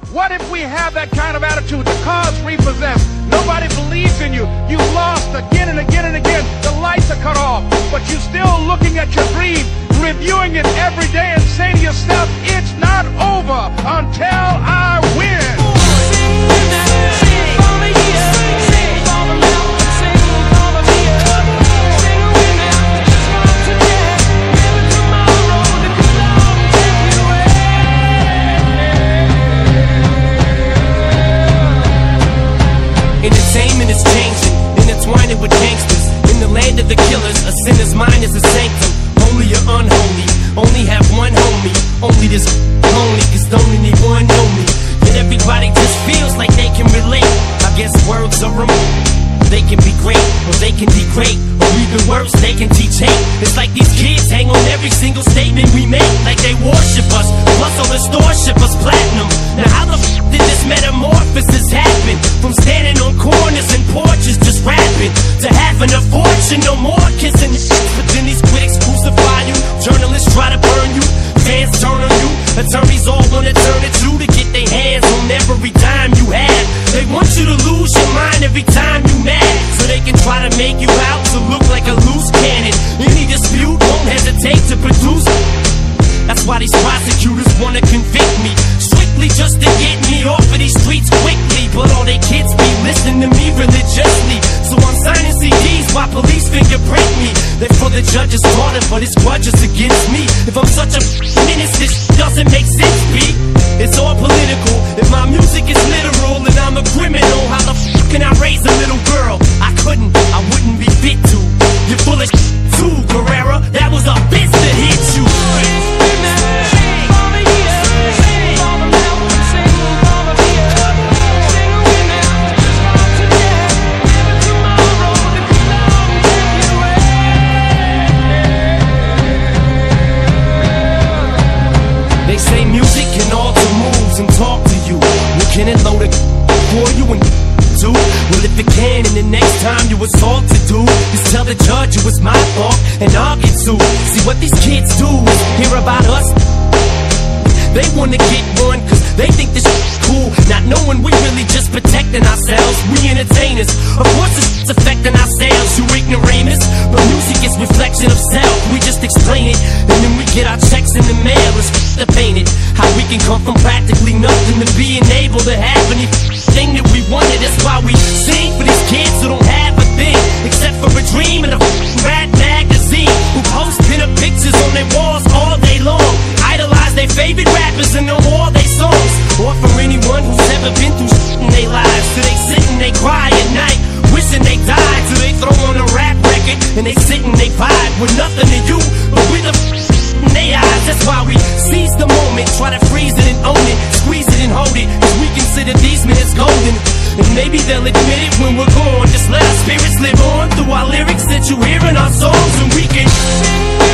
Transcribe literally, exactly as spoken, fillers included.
What if we have that kind of attitude? The car's repossessed. Nobody believes in you. You lost again and again and again. The lights are cut off. But you're still looking at your dream, reviewing it every day and saying to yourself, it's not over until I win. Entertainment is changing, intertwined with gangsters. In the land of the killers, a sinner's mind is a sanctum. Holy or unholy, only have one homie. Only this lonely, cause don't anyone know me. Yet everybody just feels like they can relate. I guess words are removed. They can be great, or they can degrade, or even worse, they can teach hate. It's like these kids hang on every single statement we make, like they worship us, plus all the store ship us platinum. Now how the f did this metamorphosis happen? From standing on corners and porches just rapping, to having a fortune, no more kissing shit. But then these critics crucify you, journalists try to burn you, fans turn on you, attorneys all wanna turn it you to get their hands on every dime you have. They want you to lose your mind every time you mad, so they can try to make you out to look like a loose cannon. Any dispute won't hesitate to produce. That's why these prosecutors wanna convict me, strictly just to get me off of these streets quickly. But all they kids be listening to me religiously, so I'm signing C Ds while police fingerprint me. They for the judge's order, but it's grudges against me. If I'm such a menace, this doesn't make sense, B. It's all political. If my music is literal and I'm a criminal, how the f can I raise a little girl? I couldn't, I wouldn't be fit to. You're full of too, Guerrera. That was a bitch that hit you. They say music can alter moves and talk to you. Well, can it load it for you and do? Well, if it can, and the next time you assault to do, just tell the judge it was my fault and I'll get sued. See what these kids do is hear about us. They wanna get one cause they think this shit's cool, not knowing we really just protecting ourselves. We entertainers, of course it's affecting ourselves, you ignoramus. But music is reflection of self, we just explain it, and then we get our checks in the mail. It's to paint it, how we can come from practically nothing to being able to have anything that we wanted. That's why we sing for these kids who don't have a thing, except for a dream and a rap magazine, who post pin-up pictures on their walls all day long, idolize their favorite rappers and know all their songs. Or for anyone who's never been through shit in their lives, so they sit and they cry at night, wishing they died. So they throw on a rap record and they sit and they vibe with nothing to you but with a in their eyes. That's why we seize the moment, try to freeze it and own it, squeeze it and hold it, cause we consider these minutes golden. And maybe they'll admit it when we're gone. Just let our spirits live on through our lyrics that you hear in our songs, and we can